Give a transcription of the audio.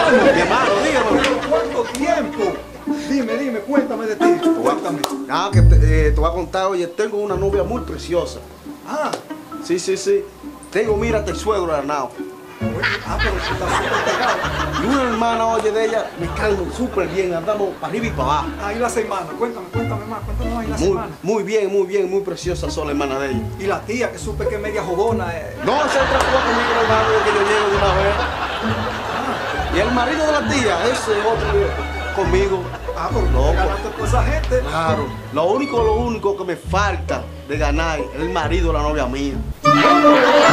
Mi hermano, dígame. ¿Pero cuánto tiempo? Dime, cuéntame de ti. Cuéntame. Ah, que te voy a contar, oye, tengo una novia muy preciosa. Ah, Sí. Tengo, mírate, el suegro de Arnao. oye, pero tú estás súper pegado. Y una hermana, oye, de ella, me cae súper bien, andamos para arriba y para abajo. Ahí la semana, cuéntame más ahí la semana. Muy bien, muy preciosa son la hermana de ella. Y la tía, que supe que es media jodona. No, se trató conmigo, hermano, de que yo llego de una vez. Y el marido de la tía, ese otro, conmigo. Ah, pero Loco. no ganaste con esa gente. Claro, lo único que me falta de ganar es el marido de la novia mía.